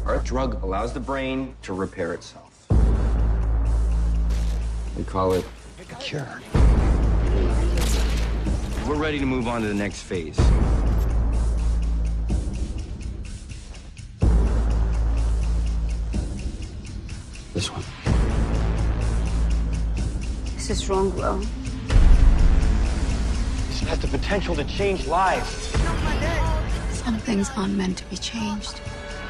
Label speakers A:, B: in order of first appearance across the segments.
A: Our drug allows the brain to repair itself. We call it a cure. We're ready to move on to the next phase. This one.
B: This is wrong, Will.
A: This has the potential to change lives.
B: Some things aren't meant to be changed.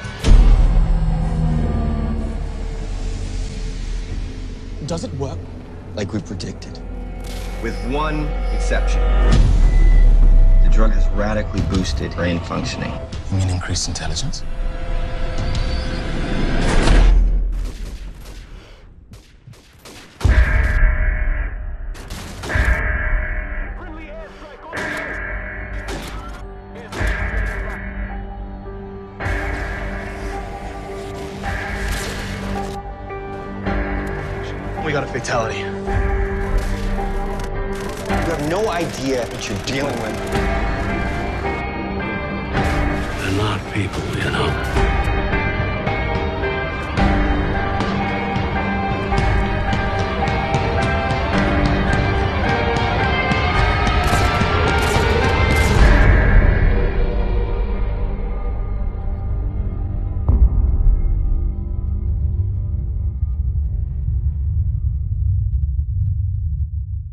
C: Does it work? Like we predicted.
A: With one exception. The drug has radically boosted brain functioning.
C: You mean increased intelligence?
D: We got a fatality. You have no idea what you're dealing with.
E: They're not people, you know.